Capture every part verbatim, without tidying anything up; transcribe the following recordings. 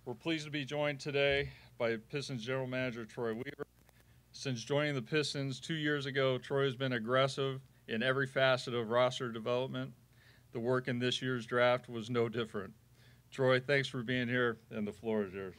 We're pleased to be joined today by Pistons General Manager Troy Weaver. Since joining the Pistons two years ago, Troy has been aggressive in every facet of roster development. The work in this year's draft was no different. Troy, thanks for being here, and the floor is yours.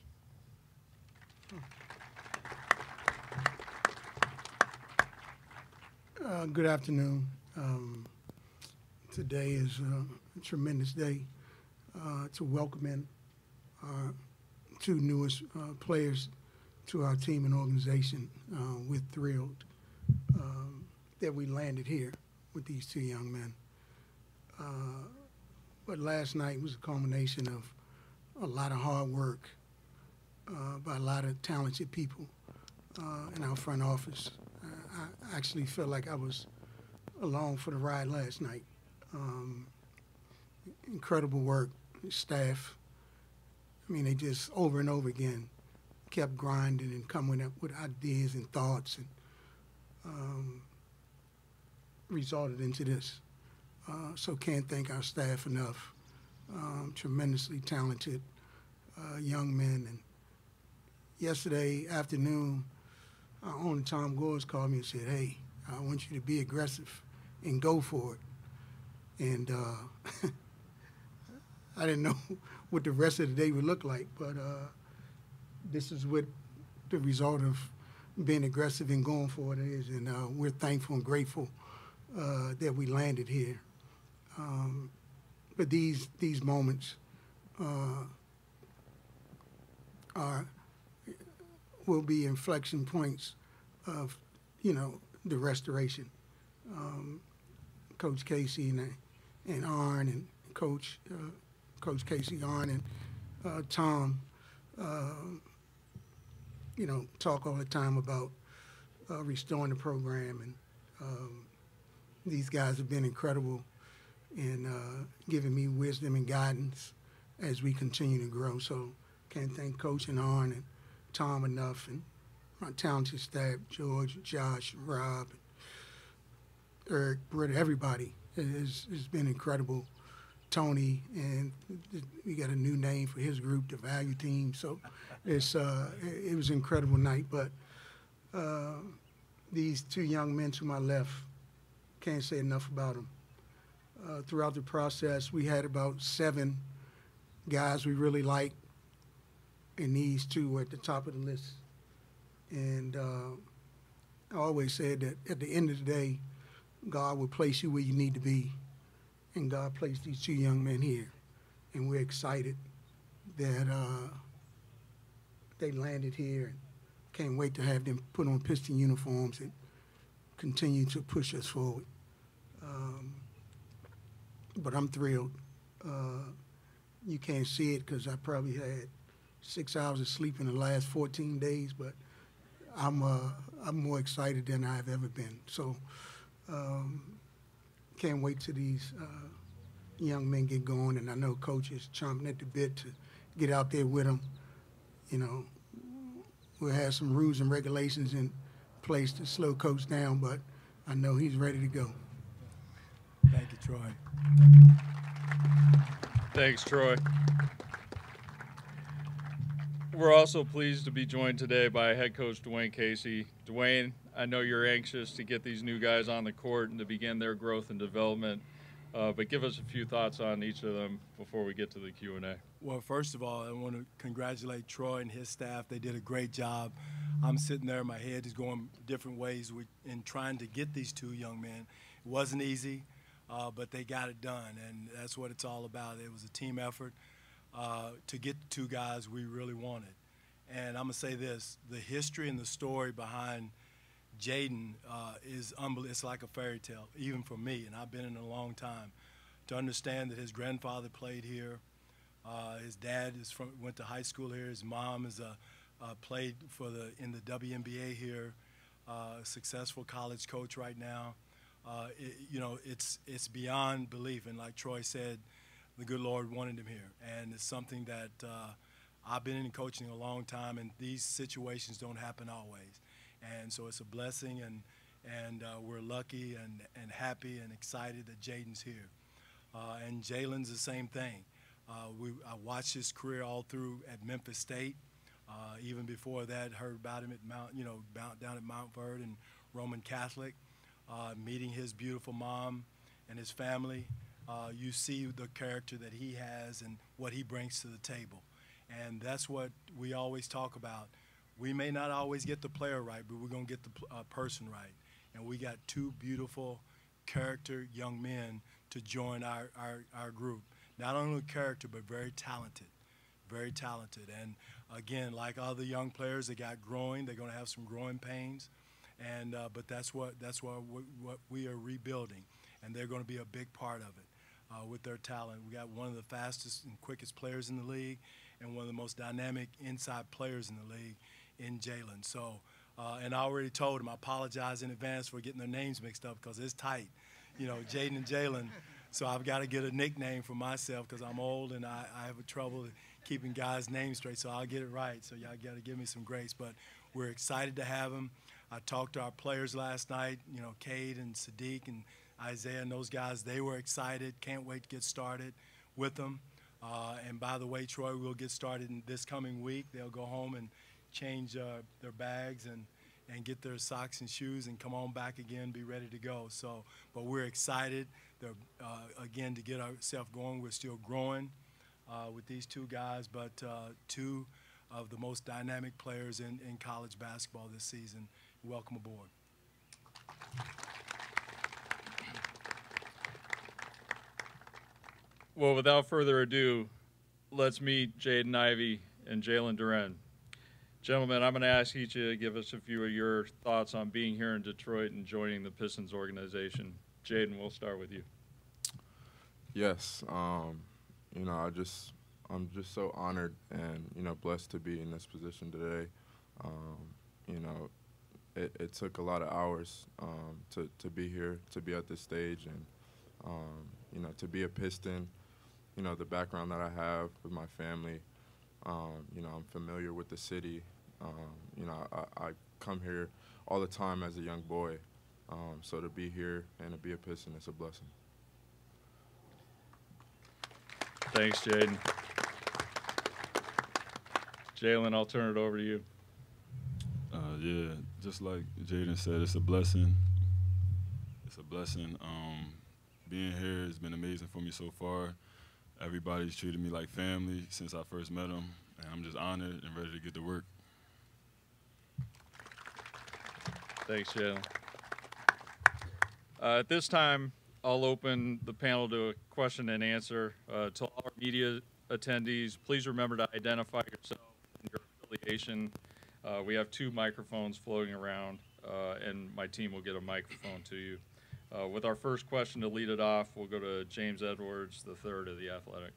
Uh, good afternoon. Um, today is uh, a tremendous day uh, to welcome in our two newest uh, players to our team and organization. Uh, we're thrilled um, that we landed here with these two young men. Uh, but last night was a culmination of a lot of hard work uh, by a lot of talented people uh, in our front office. Uh, I actually felt like I was along for the ride last night. Um, incredible work, staff. I mean, they just over and over again kept grinding and coming up with ideas and thoughts, and um, resulted into this. Uh, so can't thank our staff enough. Um, tremendously talented uh, young men. And yesterday afternoon, our owner Tom Gores called me and said, "Hey, I want you to be aggressive and go for it." And uh, I didn't know what the rest of the day would look like, but uh, this is what the result of being aggressive and going for it is, and uh, we're thankful and grateful uh, that we landed here. Um, but these these moments uh, are will be inflection points of, you know, the restoration. Um, Coach Casey and and Arn and Coach uh, Coach Casey, Arn and uh, Tom, uh, you know, talk all the time about uh, restoring the program, and um, these guys have been incredible in uh, giving me wisdom and guidance as we continue to grow. So can't thank Coach and Arn and Tom enough, and my talented staff, George, Josh, Rob, Eric, Britta, everybody has, has been incredible. Tony, and we got a new name for his group, the Value Team. So it's uh, it was an incredible night. But uh, these two young men to my left, can't say enough about them. Uh, throughout the process, we had about seven guys we really liked, and these two were at the top of the list. And uh, I always said that at the end of the day, God will place you where you need to be. And God placed these two young men here. And we're excited that uh, they landed here, and can't wait to have them put on Piston uniforms and continue to push us forward. Um, but I'm thrilled. Uh, you can't see it because I probably had six hours of sleep in the last fourteen days, but I'm uh, I'm more excited than I've ever been. So um, can't wait till these uh, young men get going, and I know Coach is chomping at the bit to get out there with them. You know, we'll have some rules and regulations in place to slow Coach down, but I know he's ready to go. Thank you, Troy. Thanks, Troy. We're also pleased to be joined today by head coach Dwane Casey. Dwane, I know you're anxious to get these new guys on the court and to begin their growth and development, uh, but give us a few thoughts on each of them before we get to the Q and A. Well, first of all, I want to congratulate Troy and his staff. They did a great job. I'm sitting there, my head is going different ways with, in trying to get these two young men. It wasn't easy, uh, but they got it done, and that's what it's all about. It was a team effort uh, to get the two guys we really wanted. And I'm going to say this, the history and the story behind Jaden uh, is unbelievable. It's like a fairy tale, even for me, and I've been in it a long time. To understand that his grandfather played here, uh, his dad is from went to high school here, his mom is a uh, played for the in the W N B A here, uh, successful college coach right now. Uh, it, you know, it's it's beyond belief, and like Troy said, the good Lord wanted him here, and it's something that uh, I've been in coaching a long time, and these situations don't happen always. And so it's a blessing, and and uh, we're lucky and, and happy and excited that Jaden's here. Uh, and Jalen's the same thing. Uh, we, I watched his career all through at Memphis State. Uh, even before that, heard about him at Mount, you know, down at Mount Verde and Roman Catholic. Uh, meeting his beautiful mom and his family, uh, you see the character that he has and what he brings to the table. And that's what we always talk about. We may not always get the player right, but we're going to get the uh, person right. And we got two beautiful character young men to join our, our, our group. Not only character, but very talented, very talented. And again, like other young players, they got growing. They're going to have some growing pains. And uh, but that's what that's what we, what we are rebuilding, and they're going to be a big part of it uh, with their talent. We got one of the fastest and quickest players in the league, and one of the most dynamic inside players in the league in Jalen. So, uh, and I already told him I apologize in advance for getting their names mixed up because it's tight, you know, Jaden and Jalen. So I've got to get a nickname for myself because I'm old and I, I have trouble keeping guys' names straight. So I'll get it right. So y'all got to give me some grace. But we're excited to have him. I talked to our players last night, you know, Cade and Sadiq and Isaiah and those guys. They were excited. Can't wait to get started with them. Uh, and by the way, Troy, we'll get started in this coming week. They'll go home and change uh, their bags and, and get their socks and shoes and come on back again, be ready to go. So, but we're excited, They're, uh, again, to get ourselves going. We're still growing uh, with these two guys, but uh, two of the most dynamic players in, in college basketball this season. Welcome aboard. Well, without further ado, let's meet Jaden Ivey and Jalen Duren. Gentlemen, I'm going to ask each of you to give us a few of your thoughts on being here in Detroit and joining the Pistons organization. Jaden, we'll start with you. Yes, um, you know, I just, I'm just so honored and, you know, blessed to be in this position today. Um, you know, it, it took a lot of hours um, to, to be here, to be at this stage, and, um, you know, to be a Piston, you know, the background that I have with my family, um, you know, I'm familiar with the city. Um, you know, I, I come here all the time as a young boy. Um, so to be here and to be a Piston, it's a blessing. Thanks, Jaden. Jalen, I'll turn it over to you. Uh, yeah, just like Jaden said, it's a blessing. It's a blessing. Um, being here has been amazing for me so far. Everybody's treated me like family since I first met them, and I'm just honored and ready to get to work. Thanks, Jalen. Uh, at this time, I'll open the panel to a question and answer. Uh, to all our media attendees, please remember to identify yourself and your affiliation. Uh, we have two microphones floating around, uh, and my team will get a microphone to you. Uh, with our first question to lead it off, we'll go to James Edwards, the third of the Athletic.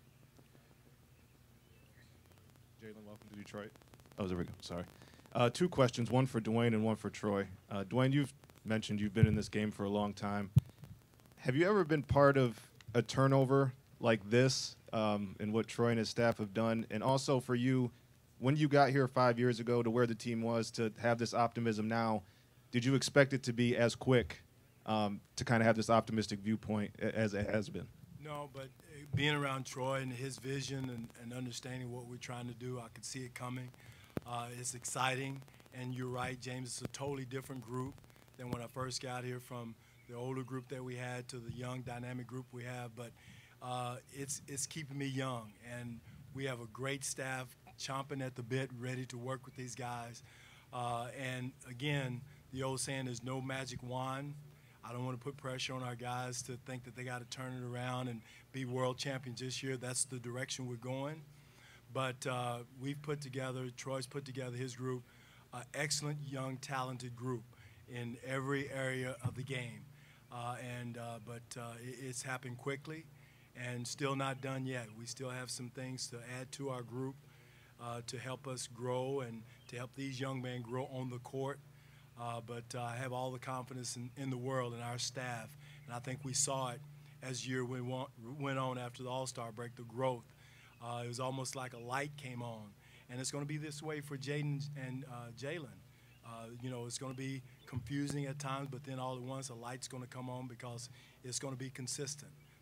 Jalen, welcome to Detroit. Oh, there we go. Sorry. Uh, two questions, one for Dwane and one for Troy. Uh, Dwane, you've mentioned you've been in this game for a long time. Have you ever been part of a turnover like this um, and what Troy and his staff have done? And also for you, when you got here five years ago to where the team was, to have this optimism now, did you expect it to be as quick um, to kind of have this optimistic viewpoint as it has been? No, but being around Troy and his vision and, and understanding what we're trying to do, I could see it coming. Uh, it's exciting, and you're right, James, it's a totally different group than when I first got here, from the older group that we had to the young, dynamic group we have. But uh, it's, it's keeping me young, and we have a great staff chomping at the bit, ready to work with these guys. Uh, and, again, the old saying is no magic wand. I don't want to put pressure on our guys to think that they got to turn it around and be world champions this year. That's the direction we're going. But uh, we've put together, Troy's put together his group, an excellent, young, talented group in every area of the game. Uh, and uh, But uh, it's happened quickly and still not done yet. We still have some things to add to our group uh, to help us grow and to help these young men grow on the court. Uh, but uh, I have all the confidence in, in the world and our staff, and I think we saw it as year went, went on after the All-Star break, the growth. Uh, it was almost like a light came on, and it's going to be this way for Jaden and uh, Jalen. Uh, you know, it's going to be confusing at times, but then all at once a light's going to come on because it's going to be consistent.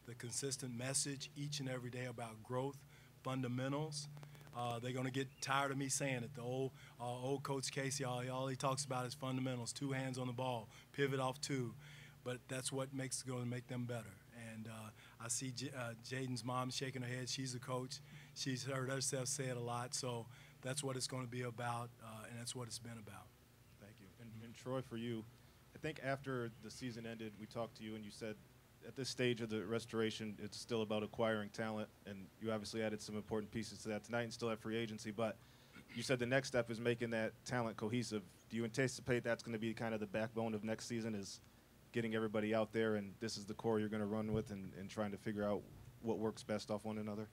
the consistent message each and every day about growth, fundamentals. Uh, they're going to get tired of me saying it. The old uh, old Coach Casey, all, all he talks about is fundamentals, two hands on the ball, pivot off two. But that's what makes going to make them better. And uh, I see J uh, Jaden's mom shaking her head. She's a coach. She's heard herself say it a lot. So that's what it's going to be about, uh, and that's what it's been about. Thank you. And, and Troy, for you, I think after the season ended, we talked to you and you said at this stage of the restoration, it's still about acquiring talent, and you obviously added some important pieces to that tonight and still have free agency, but you said the next step is making that talent cohesive. Do you anticipate that's going to be kind of the backbone of next season, is getting everybody out there and this is the core you're going to run with, and, and trying to figure out what works best off one another?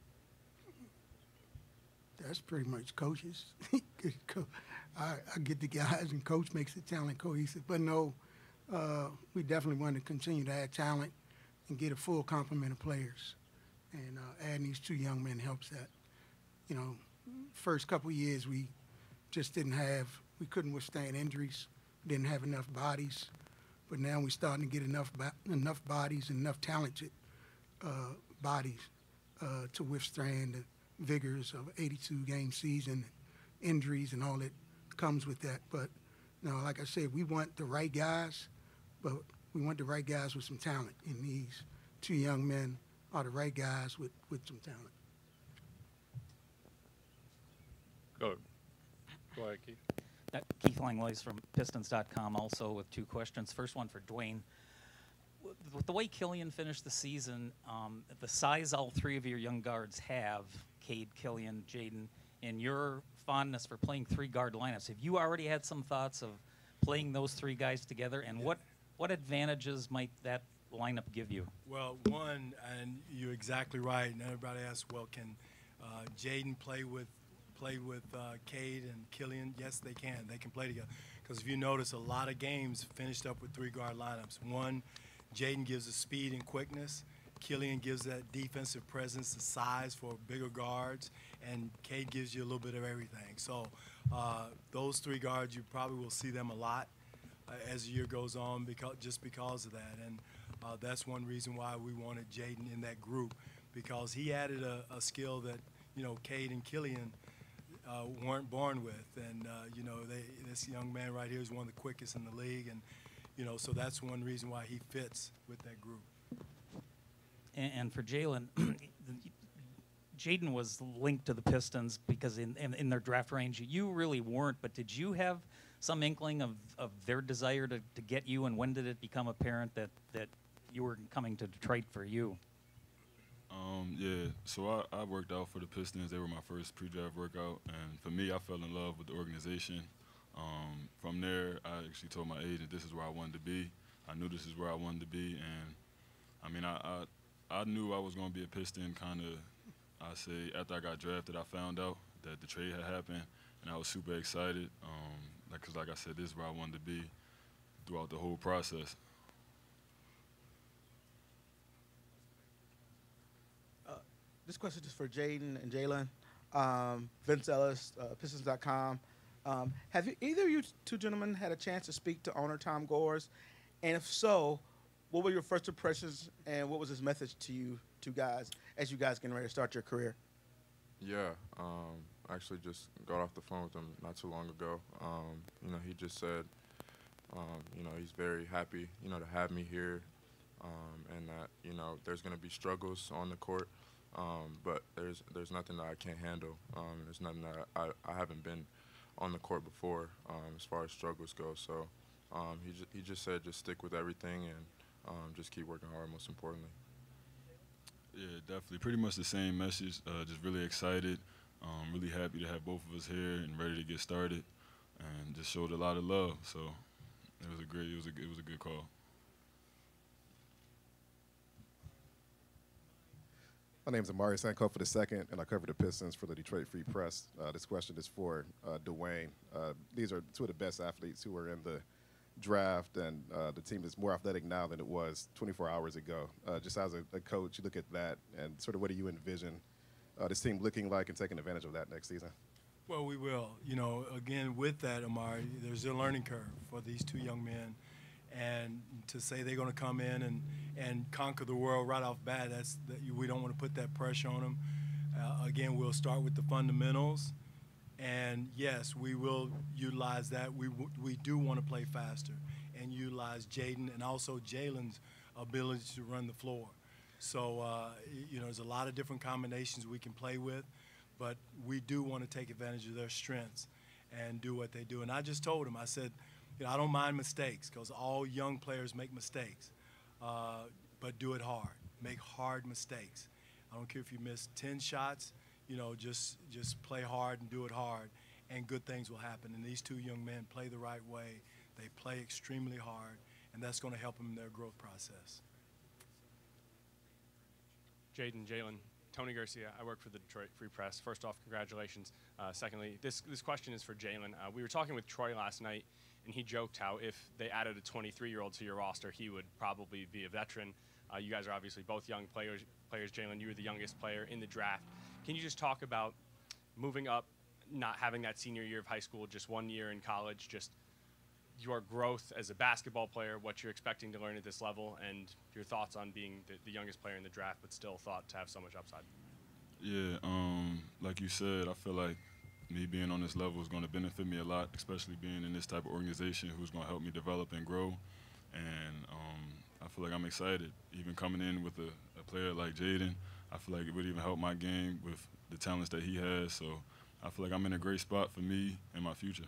That's pretty much coaches. I, I get the guys, and coach makes the talent cohesive. But no, uh, we definitely want to continue to add talent and get a full complement of players. And uh, adding these two young men helps that. You know, first couple of years we just didn't have, we couldn't withstand injuries, didn't have enough bodies. But now we're starting to get enough enough bodies and enough talented uh, bodies uh, to withstand the vigors of eighty-two game season, injuries and all that comes with that. But you know, like I said, we want the right guys, but we want the right guys with some talent. And these two young men are the right guys with, with some talent. Go, go ahead, Keith. Uh, Keith Langlois from Pistons dot com, also with two questions. First one for Dwane. With the way Killian finished the season, um, the size all three of your young guards have, Cade, Killian, Jaden, and your fondness for playing three guard lineups, have you already had some thoughts of playing those three guys together, and what, what advantages might that lineup give you? Well, one, and you're exactly right, and everybody asks, well, can uh, Jaden play with play with uh, Cade and Killian? Yes, they can. They can play together. Because if you notice, a lot of games finished up with three-guard lineups. One, Jaden gives the speed and quickness. Killian gives that defensive presence, the size for bigger guards, and Cade gives you a little bit of everything. So uh, those three guards, you probably will see them a lot uh, as the year goes on, because just because of that. And uh, that's one reason why we wanted Jaden in that group, because he added a, a skill that, you know, Cade and Killian Uh, weren't born with. And, uh, you know, they, this young man right here is one of the quickest in the league. And, you know, so that's one reason why he fits with that group. And, and for Jalen, Jaden was linked to the Pistons because in, in, in their draft range, you really weren't, but did you have some inkling of, of their desire to, to get you, and when did it become apparent that, that you were coming to Detroit for you? Um, yeah, so I, I worked out for the Pistons. They were my first pre-draft workout, and for me, I fell in love with the organization. Um, from there, I actually told my agent this is where I wanted to be. I knew this is where I wanted to be, and I mean, I I, I knew I was going to be a Piston. Kind of, I say after I got drafted, I found out that the trade had happened, and I was super excited. Um, like, cause like I said, this is where I wanted to be throughout the whole process. This question is for Jaden and Jalen. Um, Vince Ellis, uh, Pistons dot com. Um, have you, either of you two gentlemen had a chance to speak to owner Tom Gores? And if so, what were your first impressions, and what was his message to you two guys as you guys getting ready to start your career? Yeah, um, I actually just got off the phone with him not too long ago. Um, you know, he just said, um, you know, he's very happy, you know, to have me here, um, and that, you know, there's going to be struggles on the court. Um, but there's there's nothing that I can't handle. Um, there's nothing that I, I haven't been on the court before um, as far as struggles go. So um, he, ju he just said just stick with everything and um, just keep working hard, most importantly. Yeah, definitely. Pretty much the same message. Uh, just really excited. Um, really happy to have both of us here and ready to get started, and just showed a lot of love. So it was a great. It was a it was a good call. My name is Amari Sankoff for the second, and I cover the Pistons for the Detroit Free Press. Uh, this question is for uh, Dwane. Uh, these are two of the best athletes who are in the draft, and uh, the team is more athletic now than it was twenty-four hours ago. Uh, just as a, a coach, you look at that, and sort of what do you envision uh, this team looking like and taking advantage of that next season? Well, we will. You know, again, with that, Amari, there's a learning curve for these two young men. And to say they're going to come in and, and conquer the world right off bat, that's that we don't want to put that pressure on them. Uh, again, we'll start with the fundamentals. And, yes, we will utilize that. We, we do want to play faster and utilize Jaden and also Jalen's ability to run the floor. So, uh, you know, there's a lot of different combinations we can play with, but we do want to take advantage of their strengths and do what they do. And I just told them, I said, you know, I don't mind mistakes because all young players make mistakes, uh, but do it hard. Make hard mistakes. I don't care if you miss ten shots, you know, just just play hard and do it hard, and good things will happen. And these two young men play the right way. They play extremely hard, and that's going to help them in their growth process. Jaden, Jalen, Tony Garcia. I work for the Detroit Free Press. First off, congratulations. Uh, secondly, this this question is for Jalen. Uh, we were talking with Troy last night, and he joked how if they added a twenty-three-year-old to your roster, he would probably be a veteran. Uh, you guys are obviously both young players. Players, Jalen, you were the youngest player in the draft. Can you just talk about moving up, not having that senior year of high school, just one year in college, just your growth as a basketball player, what you're expecting to learn at this level, and your thoughts on being the, the youngest player in the draft, but still thought to have so much upside? Yeah, um, like you said, I feel like me being on this level is going to benefit me a lot, especially being in this type of organization who's going to help me develop and grow. And um, I feel like I'm excited. Even coming in with a, a player like Jaden, I feel like it would even help my game with the talents that he has. So I feel like I'm in a great spot for me and my future.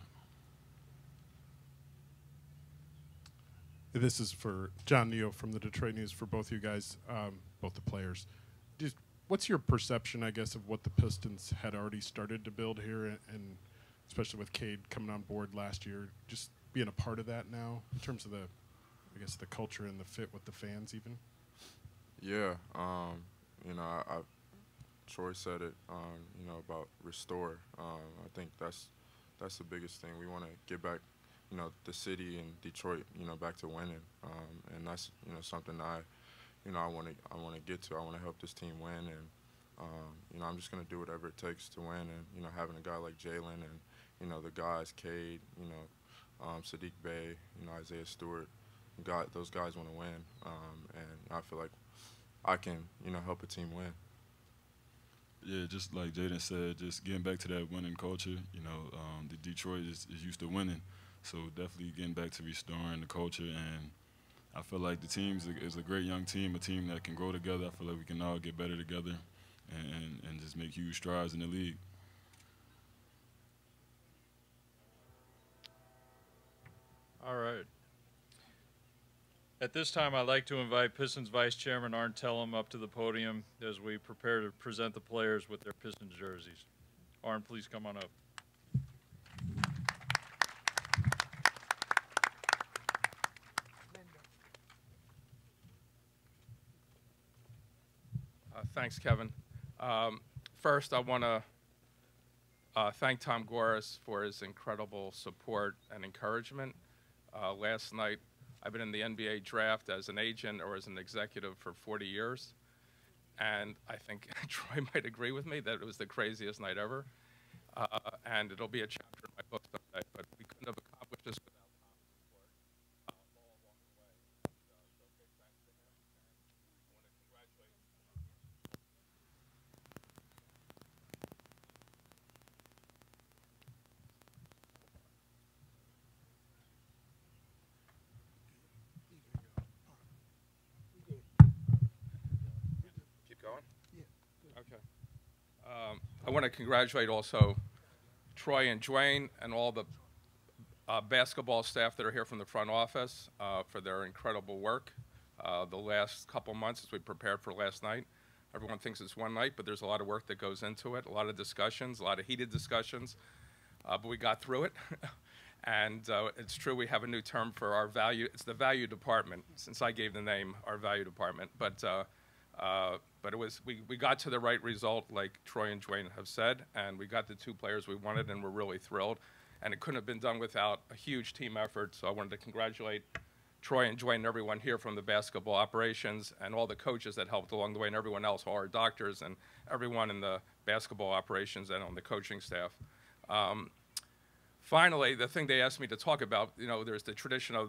This is for John Neo from the Detroit News, for both you guys, um, both the players. Just, what's your perception, I guess, of what the Pistons had already started to build here, and, and especially with Cade coming on board last year, just being a part of that now in terms of the, I guess, the culture and the fit with the fans even? Yeah, um, you know, I, I, Troy said it, um, you know, about restore. Um, I think that's that's the biggest thing. We want to get back, you know, the city and Detroit, you know, back to winning, um, and that's, you know, something I, you know, I want to I want to get to. I want to help this team win, and um, you know, I'm just gonna do whatever it takes to win. And you know, having a guy like Jalen and you know the guys, Cade, you know, um, Sadiq Bey, you know, Isaiah Stewart, God, those guys want to win, um, and I feel like I can, you know, help a team win. Yeah, just like Jaden said, just getting back to that winning culture. You know, um, the Detroit is, is used to winning, so definitely getting back to restoring the culture. And I feel like the team is a, is a great young team, a team that can grow together. I feel like we can all get better together and, and, and just make huge strides in the league. All right. At this time, I'd like to invite Pistons Vice Chairman Arn Tellem up to the podium as we prepare to present the players with their Pistons jerseys. Arn, please come on up. Uh, thanks, Kevin. Um, first, I want to uh, thank Tom Gores for his incredible support and encouragement. Uh, last night, I've been in the N B A draft as an agent or as an executive for forty years, and I think Troy might agree with me that it was the craziest night ever, uh, and it'll be a chapter in my book someday, but we couldn't have accomplished this without Tom's support uh, all along the way. And, uh, so big thanks to him, and I want to congratulate Going? Yeah. Okay. Um, I want to congratulate also Troy and Dwane and all the uh, basketball staff that are here from the front office uh, for their incredible work uh, the last couple months as we prepared for last night. Everyone thinks it's one night, but there's a lot of work that goes into it, a lot of discussions, a lot of heated discussions, uh, but we got through it. And uh, it's true, we have a new term for our value. It's the value department, since I gave the name, our value department. But uh, uh, but it was we, we got to the right result, like Troy and Dwane have said, and we got the two players we wanted, and we're really thrilled. And it couldn't have been done without a huge team effort. So I wanted to congratulate Troy and Dwane and everyone here from the basketball operations and all the coaches that helped along the way, and everyone else, all our doctors and everyone in the basketball operations and on the coaching staff. Um, Finally, the thing they asked me to talk about, you know, there's the tradition of the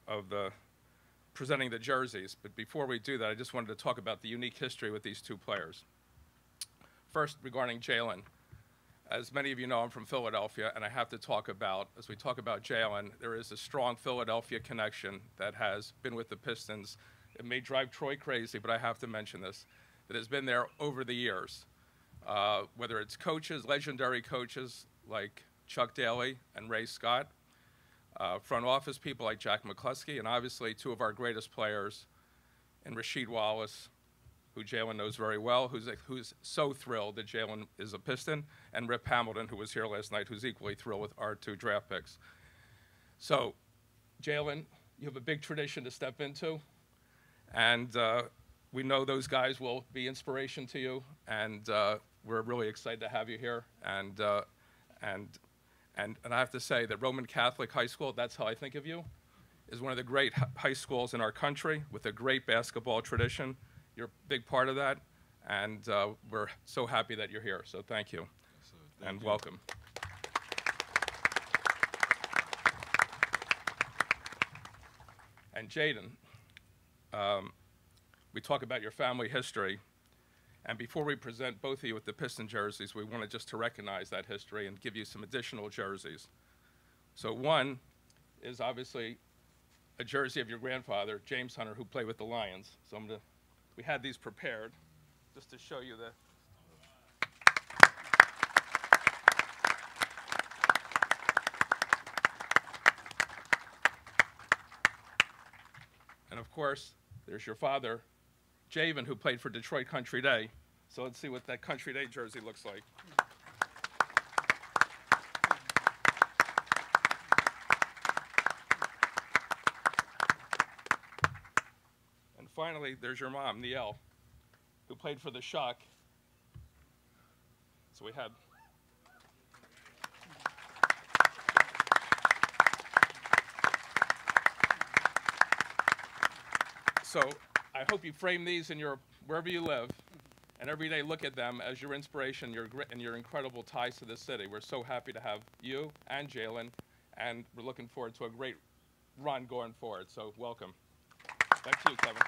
of the presenting the jerseys. But before we do that, I just wanted to talk about the unique history with these two players. First, regarding Jalen. As many of you know, I'm from Philadelphia, and I have to talk about, as we talk about Jalen, there is a strong Philadelphia connection that has been with the Pistons. It may drive Troy crazy, but I have to mention this, that has been there over the years. Uh, whether it's coaches, legendary coaches like Chuck Daly and Ray Scott, uh, front office people like Jack McCluskey, and obviously two of our greatest players, and Rasheed Wallace, who Jalen knows very well, who's, who's so thrilled that Jalen is a Piston, and Rip Hamilton, who was here last night, who's equally thrilled with our two draft picks. So, Jalen, you have a big tradition to step into, and uh, we know those guys will be inspiration to you, and uh, we're really excited to have you here. And, uh, and, and, and I have to say that Roman Catholic High School, that's how I think of you, is one of the great high schools in our country with a great basketball tradition. You're a big part of that, and uh, we're so happy that you're here. So thank you, So, thank and you. welcome. And Jaden, um, we talk about your family history, and before we present both of you with the Piston jerseys, we wanted just to recognize that history and give you some additional jerseys. So one is obviously a jersey of your grandfather, James Hunter, who played with the Lions. So I'm gonna. We had these prepared just to show you the. And of course, there's your father, Jaden, who played for Detroit Country Day. So let's see what that Country Day jersey looks like. And finally, there's your mom, Nielle, who played for the Shock. So we had. So I hope you frame these in your wherever you live, and every day look at them as your inspiration, your grit, and your incredible ties to this city. We're so happy to have you and Jalen, and we're looking forward to a great run going forward. So welcome. Back to you, Kevin.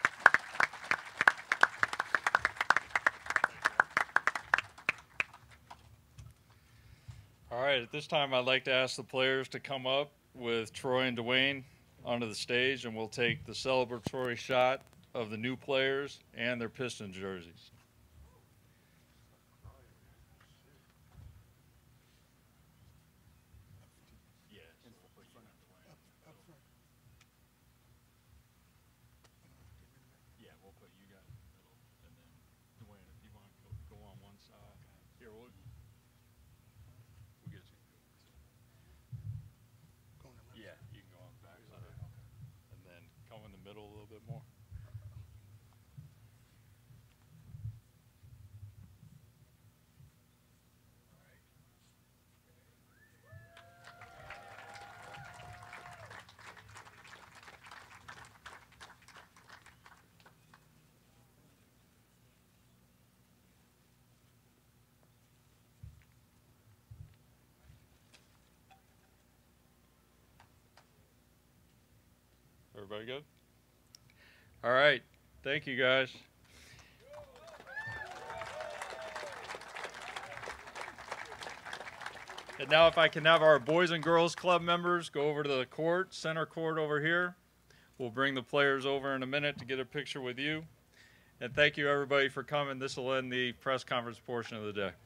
All right, at this time, I'd like to ask the players to come up with Troy and Dwane onto the stage, and we'll take the celebratory shot of the new players and their Piston jerseys. Yeah, we'll put you guys in the middle, and then Dwane, if you want to go, go on one side. Here, we'll, we'll get you. Yeah, you can go on the back side. And then come in the middle a little bit more. Everybody good? All right. Thank you, guys. And now if I can have our Boys and Girls Club members go over to the court, center court over here. We'll bring the players over in a minute to get a picture with you. And thank you, everybody, for coming. This will end the press conference portion of the day.